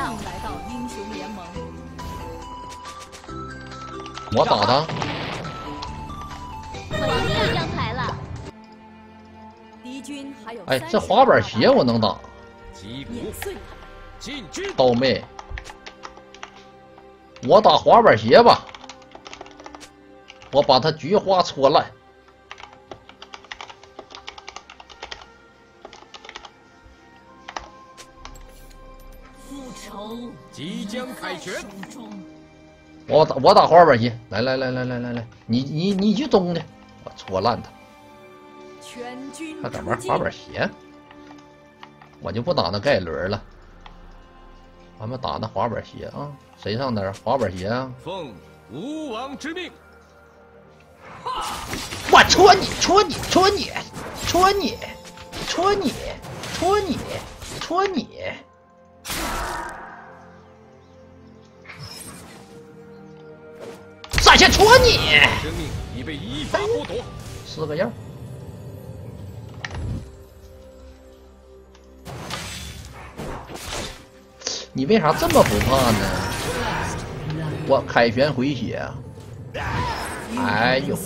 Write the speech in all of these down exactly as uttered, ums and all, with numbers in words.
欢迎来到英雄联盟。 我打他。 我赢这张牌了。敌军还有。 哎，这滑板鞋我能打。 碾碎进军。 刀妹，我打滑板鞋吧。我把他菊花戳烂。 即将凯旋， 我打我打滑板鞋，来来来来来来来，你你你去中的，我戳烂他。 全军他敢玩滑板鞋，我就不打那盖伦了，咱们打那滑板鞋啊！谁上哪儿？滑板鞋啊！ 奉吴王之命， 我戳你，戳你，戳你，戳你，戳你，戳你，戳你。 闪现戳你！ 生命已被依法剥夺， 是个样。你为啥这么不怕呢？我凯旋回血啊！哎呦！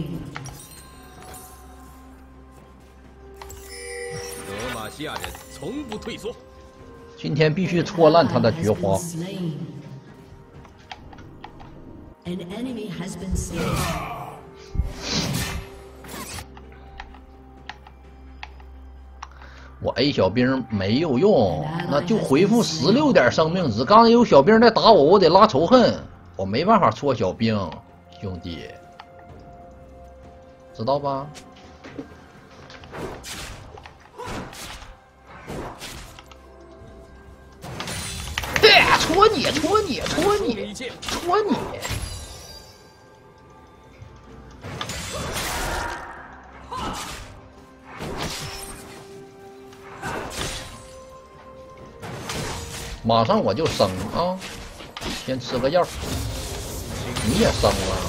德玛西亚人从不退缩。 今天必须戳烂他的菊花。 An enemy has been slain. 我 A 小兵没有用，那就恢复十六点生命值。刚才有小兵在打我，我得拉仇恨，我没办法戳小兵，兄弟，知道吧？对，戳你，戳你，戳你，戳你！ 马上我就升啊！先吃个药，你也升了。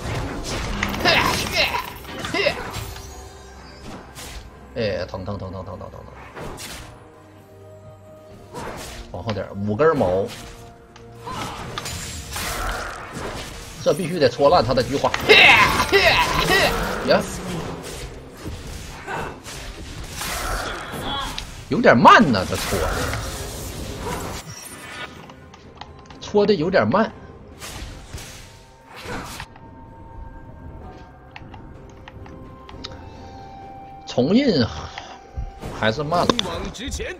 哎，疼疼疼疼疼疼疼疼！往后点，五根毛，这必须得戳烂他的菊花。呀，有点慢呢，这戳的。 戳的有点慢，重印还是慢了。 勇往直前，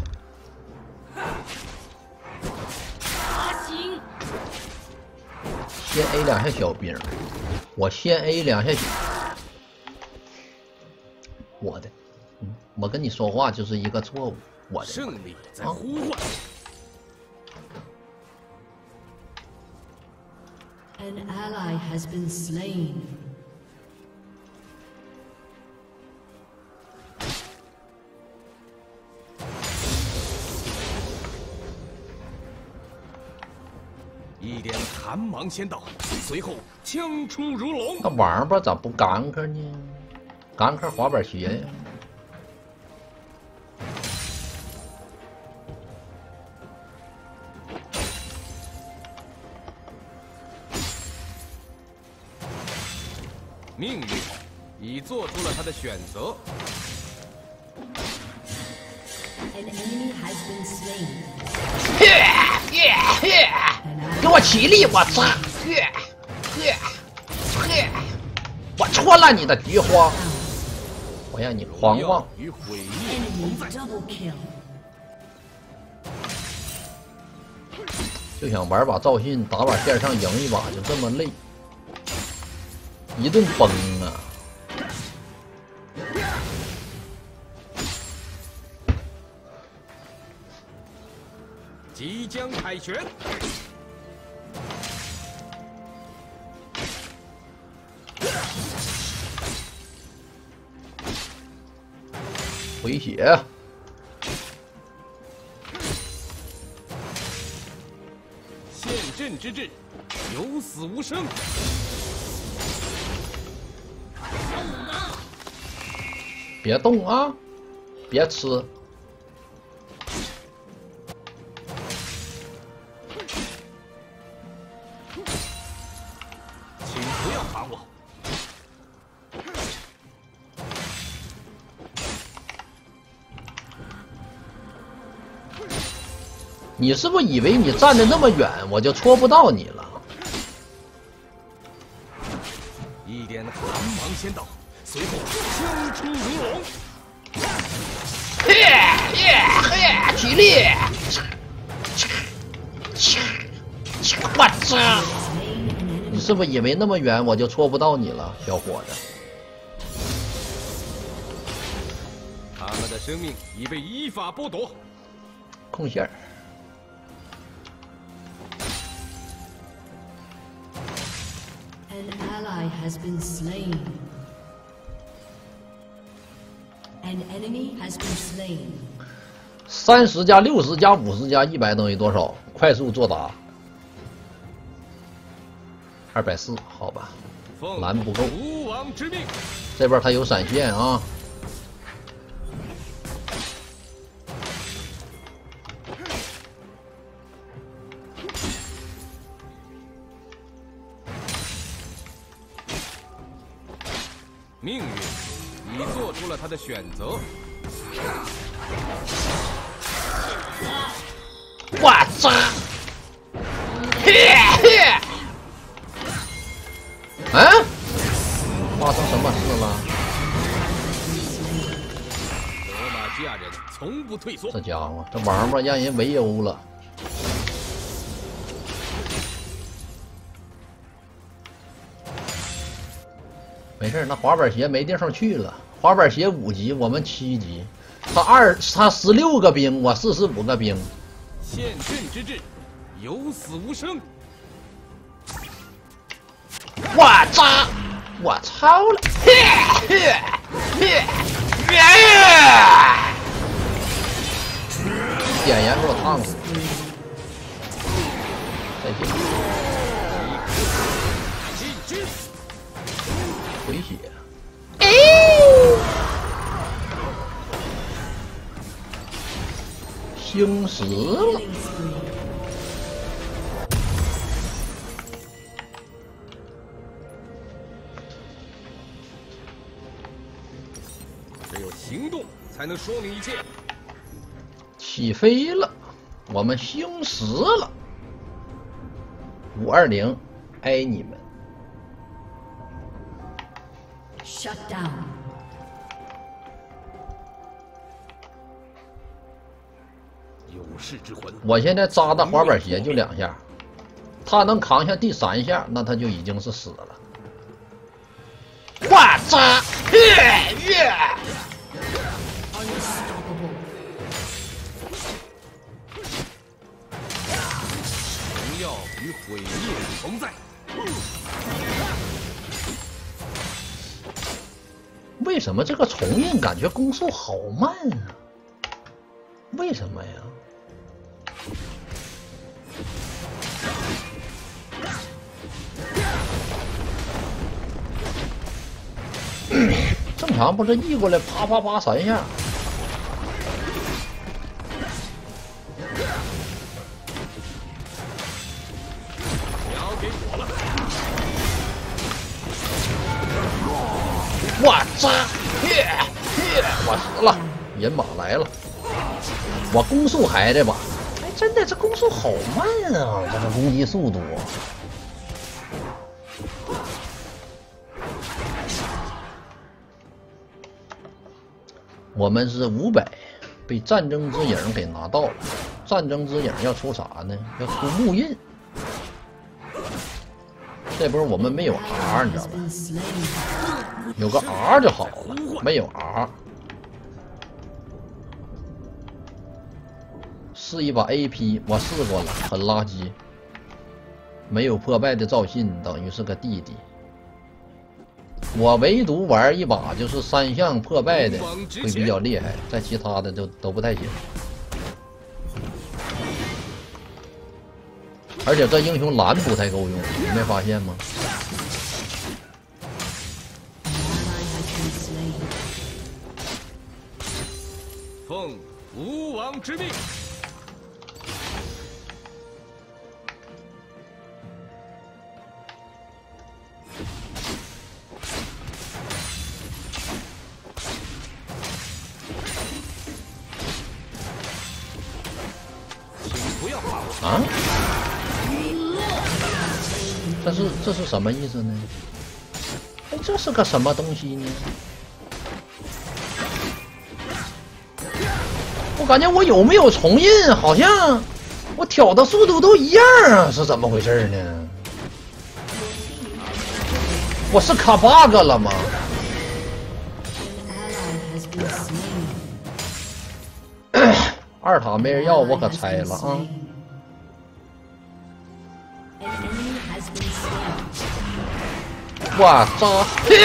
先 A 两下小兵，我先 A 两下。我的，嗯，我跟你说话就是一个错误。我的胜利在呼唤。 An ally has been slain. 一点寒芒先到，随后枪出如龙。 那王八咋不干克呢？干克滑板鞋呀！ 命运已做出了他的选择。 An enemy has been slain. 给我起立！我操！我戳烂你的菊花！我让你狂妄与毁灭 Enemy double kill. 就想玩把赵信，打把线上赢一把，就这么累。 一顿崩啊！ 即将凯旋， 回血， 陷阵之志，有死无生。 别动啊！别吃！ 你是不是以为你站得那么远，我就戳不到你了？ 一点寒芒先到，随后枪出如龙。 嘿耶嘿，体力！我操！你是不是以为那么远我就戳不到你了，小伙子？ 他们的生命已被依法剥夺。 控线儿。 An ally has been slain. An enemy has been slain. 三十加六十加五十加一百等于多少？快速作答。二百四，好吧，蓝不够。 吴王之命。 这边他有闪现啊。 命运已做出了他的选择。 我操！嘿嘿！啊？发生什么事了？ 德玛西亚人从不退缩。 这家伙，这王八让人围殴了。 没事，那滑板鞋没地方去了。滑板鞋五级，我们七级，他二他十六个兵，我四十五个兵。 献阵之志，有死无生。 我操！我操了！点烟给我烫死！再见。回血。哎！星矢了。 只有行动才能说明一切。 起飞了，我们星矢了。五二零，爱你们。 Shut down. 有世之魂。 我现在扎的滑板鞋就两下，他能扛下第三下，那他就已经是死了。我操！耶耶！ Unstoppable. 荣耀与毁灭同在。 为什么这个重印感觉攻速好慢啊？为什么呀？正常不是译过来啪啪啪三下？ 交给我了。 我操！耶耶！我死了，人马来了。我攻速还的吧？哎，真的这攻速好慢啊！这个攻击速度。我们是五百，被战争之影给拿到了。战争之影要出啥呢？要出木印。这波我们没有 R， 你知道吧？ 有个 R 就好了，没有 R。试一把 A P， 我试过了，很垃圾。没有破败的赵信，等于是个弟弟。我唯独玩一把就是三项破败的会比较厉害，在其他的都都不太行。而且这英雄蓝不太够用，你没发现吗？ 奉吴王之命。请不要啊？这是这是什么意思呢？哎，这是个什么东西呢？我感觉我有没有重印，好像我挑的速度都一样啊，是怎么回事呢？我是卡 bug 了吗？ 二塔没人要，我可拆了啊！哇，扎！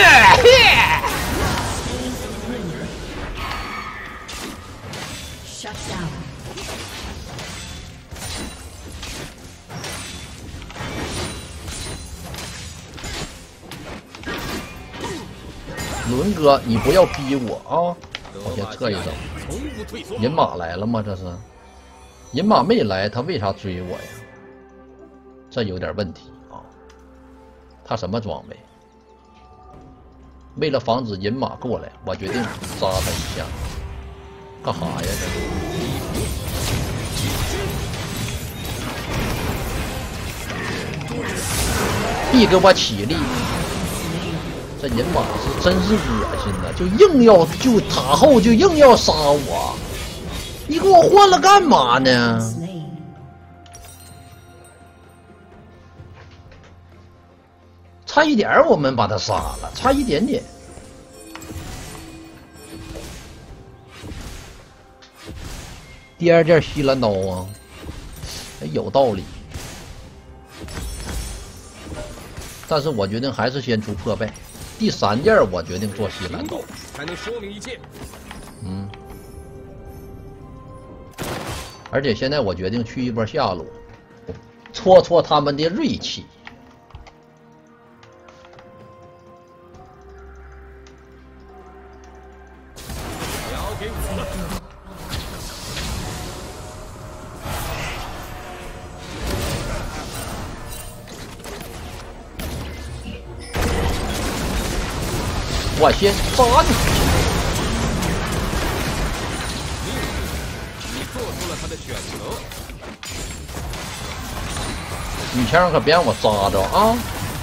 伦哥，你不要逼我啊！我先撤一招。银马来了吗？这是？银马没来，他为啥追我呀？这有点问题啊！他什么装备？为了防止银马过来，我决定扎他一下。干哈呀？这是？必给我起立！这银马是真是恶心呐，就硬要就塔后就硬要杀我，你给我换了干嘛呢？差一点我们把他杀了，差一点点。第二件西兰刀啊，有道理。但是我决定还是先出破败。第三件我决定做西兰刀， 才能说明一切。 嗯，而且现在我决定去一波下路，挫挫他们的锐气。 交给我了。 我先杀你！ 你做出了他的选择。 女枪可别让我扎着啊！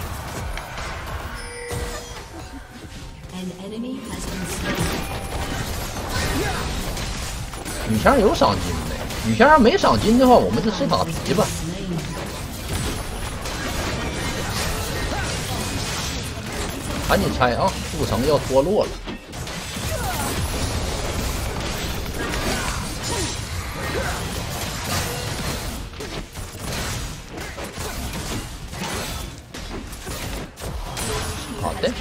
女枪有赏金的，女枪要没赏金的话，我们就吃塔皮吧。赶紧拆啊！护城要脱落了。好的。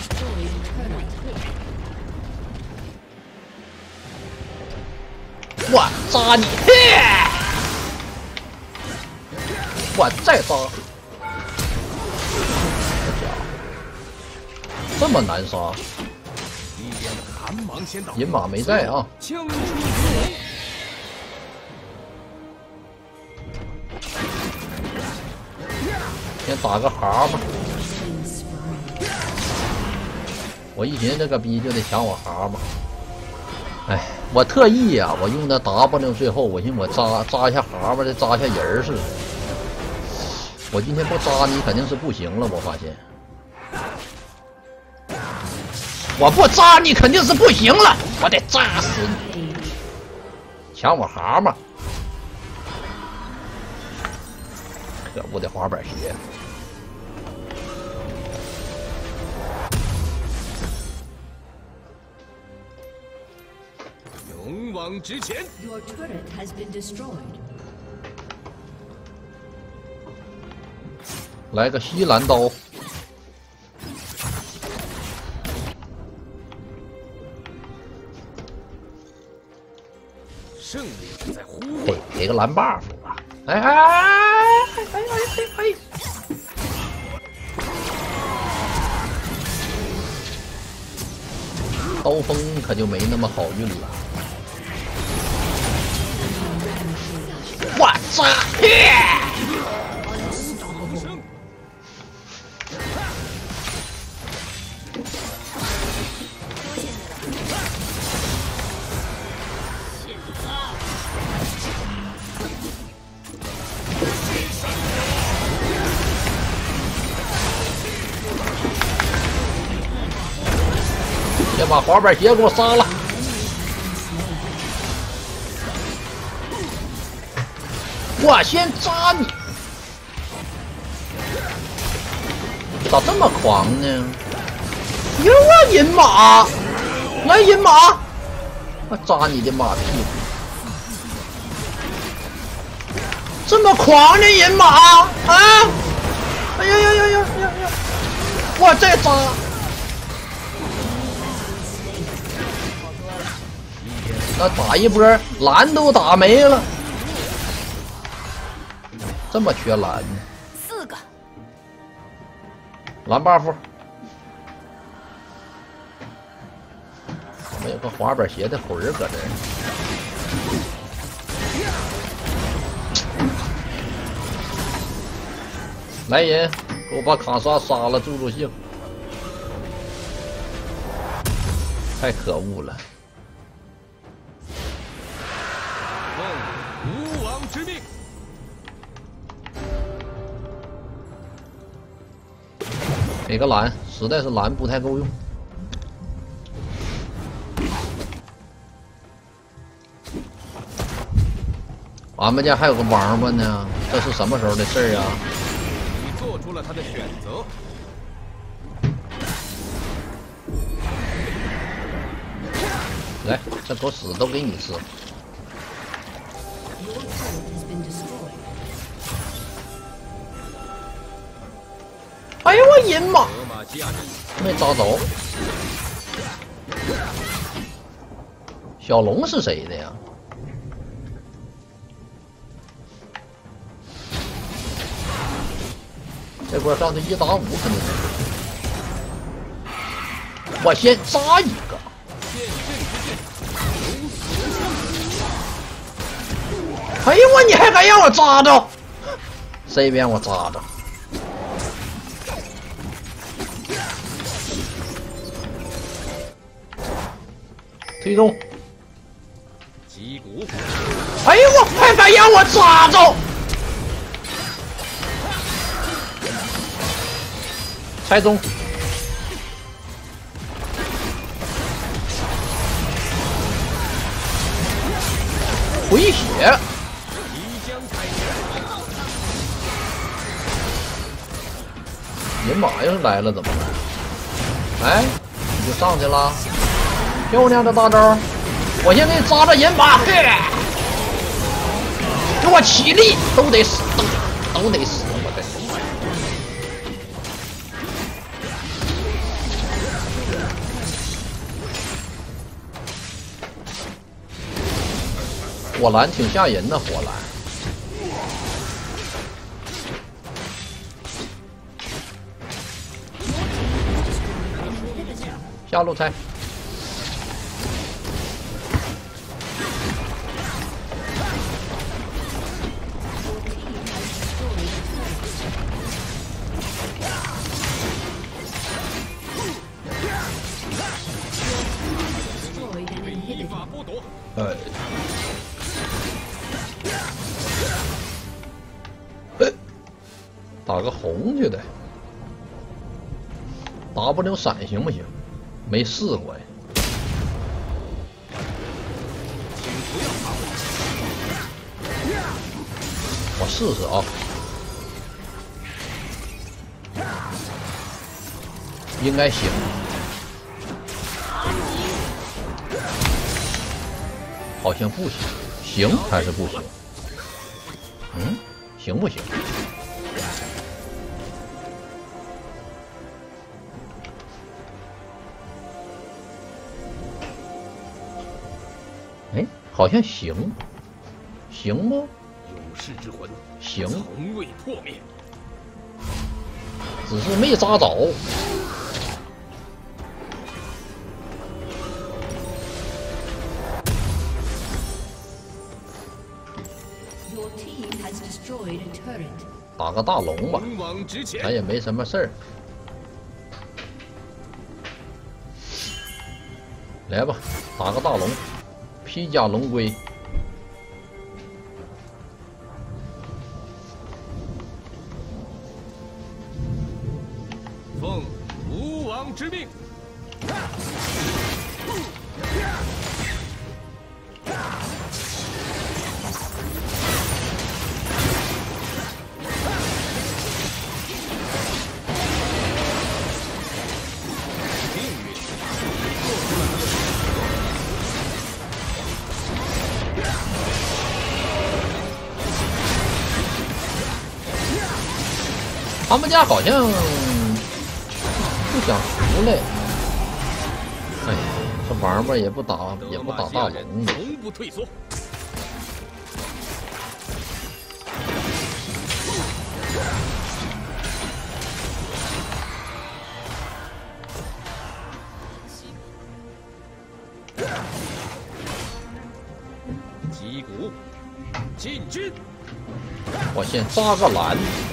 我扎你！我再扎！这么难杀，银马没在啊！先打个蛤蟆，我一寻思这个逼就得抢我蛤蟆。哎，我特意呀、啊，我用的 W 最后，我寻我扎扎一下蛤蟆，再扎一下人似的。我今天不扎你肯定是不行了，我发现。我不扎你肯定是不行了，我得扎死你！抢我蛤蟆，可恶的滑板鞋！ 勇往直前！ Your turret has been destroyed. 来个西兰刀。 胜利在呼给给个蓝 buff 吧！哎哎哎哎哎哎哎！刀锋可就没那么好运了。我操！ 先把滑板鞋给我杀了。我先扎你！咋这么狂呢？有啊，银马！来银马！我扎你的马屁股！这么狂的银马啊！哎呀呀呀呀呀呀！我再扎！那打一波，蓝都打没了。这么缺蓝呢？ 四个蓝 buff。我们有个滑板鞋的魂儿搁这儿。来人，给我把卡莎杀了，助助兴。太可恶了！ 奉吴王之命。 给个蓝，实在是蓝不太够用。俺们家还有个王八呢，这是什么时候的事儿啊？ 你做出了他的选择。 来，这狗屎都给你吃。哎呦我银马，没扎着。小龙是谁的呀？这波上去一打五肯定是。我先扎一个。哎呦我，你还敢让我扎着？这边我扎着。推中， 击鼓！ 哎呦我，还敢让我抓着！拆中，回血！银马要是来了怎么办？哎，你就上去了。漂亮的大招！我先给你扎着银马，嘿，给我起立，都得死，都都得死，我的。火蓝挺吓人的，火蓝。下路拆。哎，打个红去的 ，W 闪行不行？没试过呀。我试试啊，应该行。好像不行，行还是不行？嗯，行不行？哎，好像行，行不？ 勇士之魂， 行， 从未破灭， 只是没扎着。打个大龙吧，咱也没什么事儿。来吧，打个大龙，披甲龙龟。 奉吴王之命。 他们家好像不想出来。哎，这王八也不打，也不打大龙， 从不退缩。击鼓，进军。 我先扎个蓝，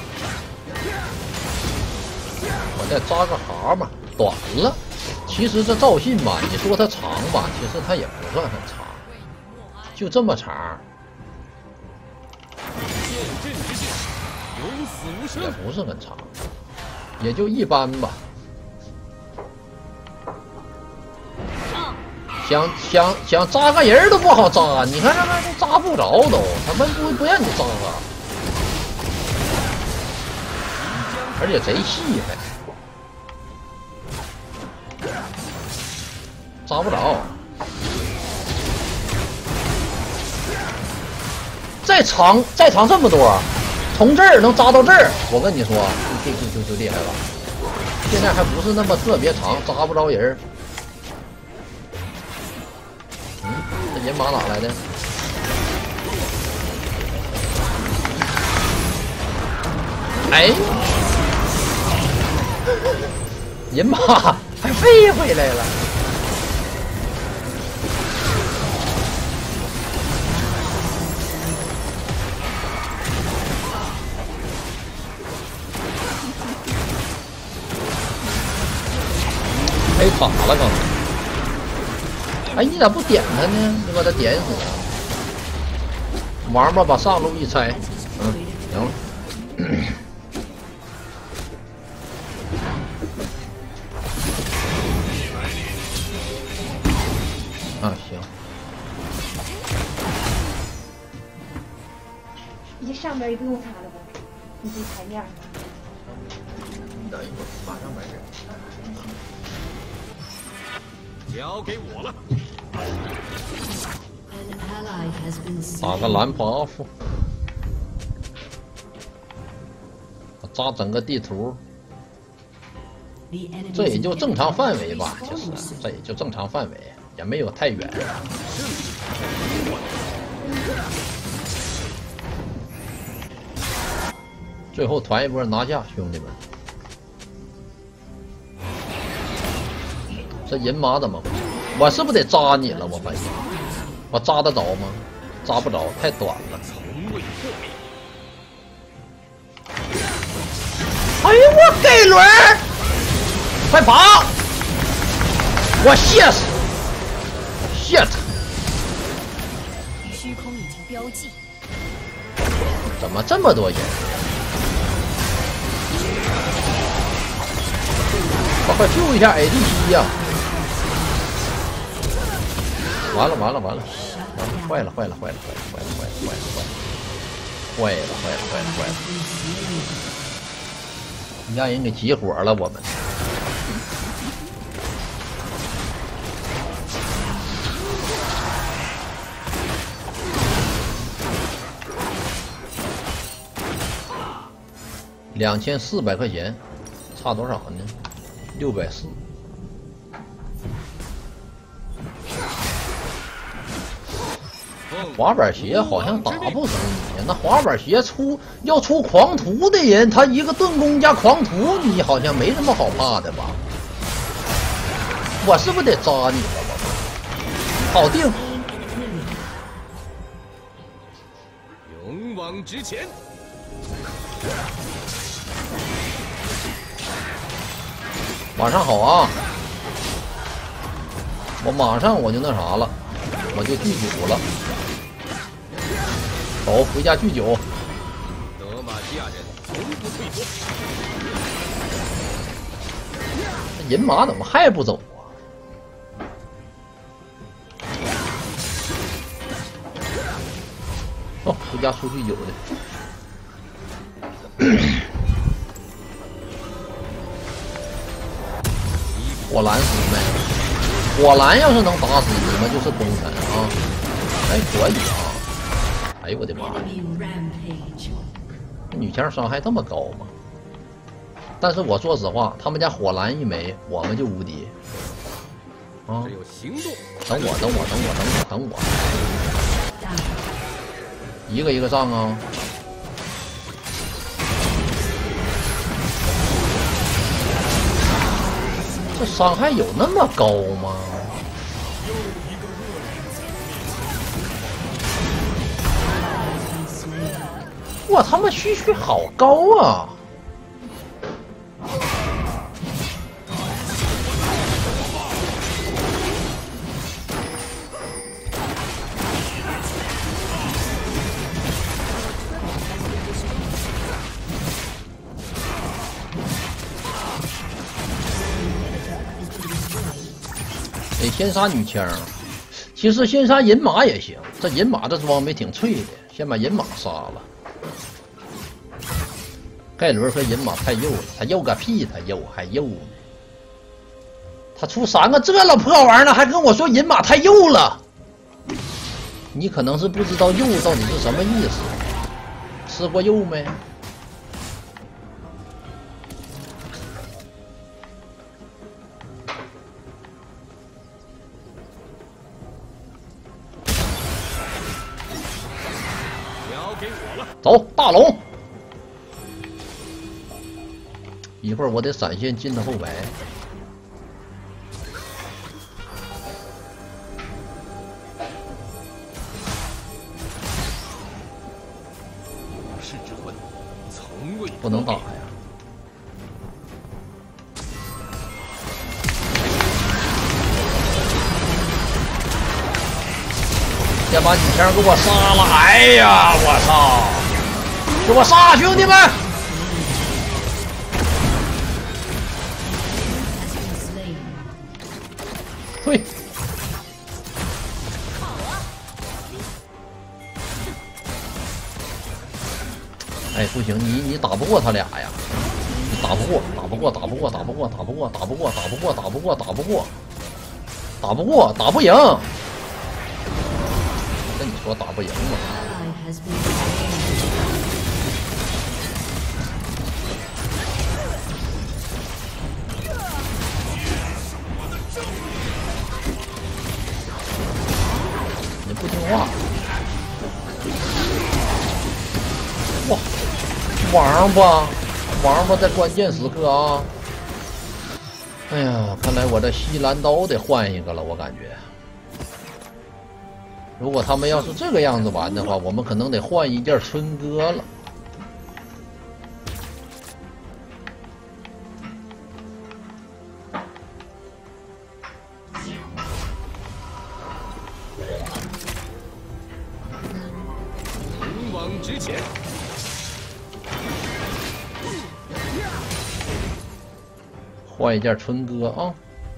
我再扎个蛤蟆，短了。其实这赵信吧，你说它长吧，其实它也不算很长，就这么长， 见阵之势，有死无生， 也不是很长，也就一般吧。想想想扎个人都不好扎，你看这玩意都扎不着都，他们不不让你扎啊，而且贼细还。扎不着，再长再长这么多，从这儿能扎到这儿，我跟你说，就就就就厉害了。现在还不是那么特别长，扎不着人。嗯，这人马哪来的？哎，人马还飞回来了。哎，卡了刚才。哎，你咋不点他呢？你把他点死了。王八把上路一拆，嗯，行了。啊，行。 你上边也不用擦了吧？你这台面。 等一会儿，马上完事。 交给我了。 打个蓝 buff， 扎整个地图，这也就正常范围吧，就是这也就正常范围，也没有太远。最后团一波拿下，兄弟们！这人马怎么回事？我是不是得扎你了？我发现，我扎得着吗？扎不着，太短了。 从未破灭。 哎呦，我给轮儿！快跑！我谢死！谢他！ 虚空已经标记。 怎么这么多人？快快救一下 A D C 呀！完了完了完了，坏了坏了坏了坏了坏了坏了坏了坏了坏了坏了坏了坏了坏了，让人给急火了我们。两千四百块钱，差多少呢？六百四。滑板鞋好像打不死你，那滑板鞋出要出狂徒的人，他一个盾弓加狂徒，你好像没什么好怕的吧？我是不是得扎你了？我好定， 勇往直前。 马上好啊！我马上我就那啥了，我就聚酒了。走，回家聚酒。 德玛西亚人从不退缩。 这人马怎么还不走啊？哦，回家出去酒的。火蓝死没？火蓝要是能打死你们就是功臣啊！还可以啊！哎呦我的妈呀！这女枪伤害这么高吗？ 但是我说实话，他们家火蓝一没，我们就无敌。啊！ 只有行动。 等我，等我，等我，等我，等我。一个一个上啊！这伤害有那么高吗？哇，他们虚虚好高啊！得先杀女枪，其实先杀银马也行。这银马这装备挺脆的，先把银马杀了。盖伦和银马太幼了，他幼个屁，他幼还幼呢。他出三个这了破玩意儿了，还跟我说银马太幼了。你可能是不知道幼到底是什么意思，吃过幼没？走，大龙！一会儿我得闪现进了后排。 是之魂，从未不能打呀！先把女枪给我杀了！哎呀，我操！给我杀，兄弟们！退！哎，不行，你你打不过他俩呀！你打不过，打不过，打不过，打不过，打不过，打不过，打不过，打不过，打不过，打不过，打不赢。我跟你说，打不赢嘛。你不听话！哇，王八，王八在关键时刻啊！哎呀，看来我这西兰刀得换一个了，我感觉。如果他们要是这个样子玩的话，我们可能得换一件春歌了。 勇往直前。 换一件春歌啊！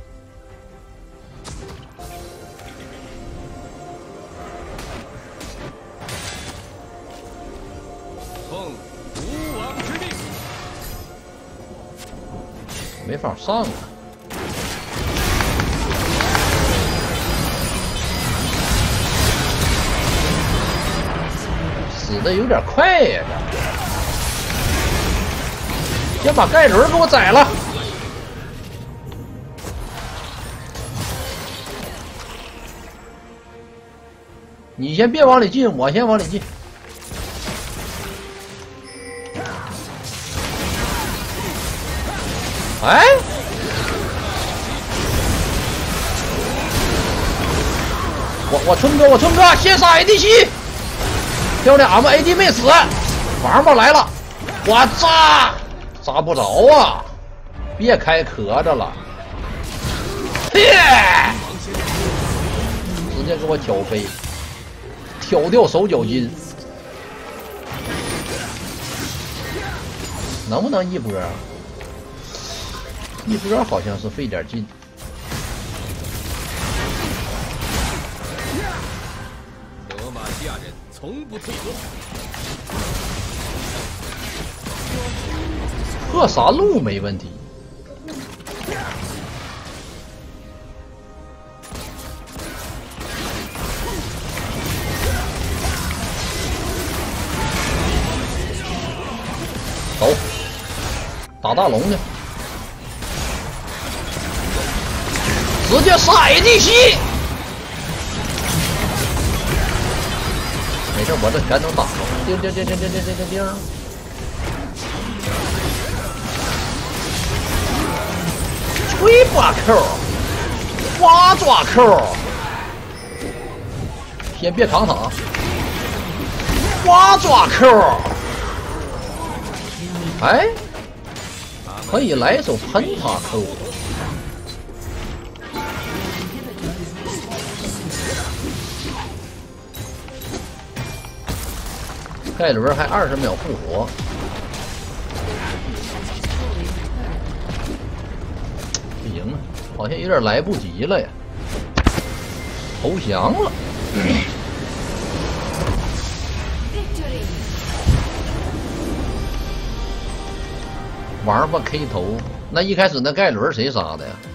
奉吴王之命， 没法上啊！死的有点快呀！这先把盖伦给我宰了。你先别往里进，我先往里进。哎，我我春哥，我春哥，先杀 A D C， 漂亮，俺们 A D 没死，王八来了，我扎扎不着啊！别开壳子了，嘿，直接给我挑飞。挑掉手脚筋，能不能一波？一波好像是费点劲。 德玛西亚人从不退缩。 破杀戮没问题。走， 打大龙呢，直接甩地吸。没事，我这全能打。叮叮叮叮叮叮叮叮叮。吹刮 Q， 花抓 Q， 先别扛塔。花抓 Q， 哎，可以来一手喷塔 Q。盖伦还二十秒复活，不行啊，好像有点来不及了呀，投降了。王八 K 头，那一开始那盖伦谁杀的呀？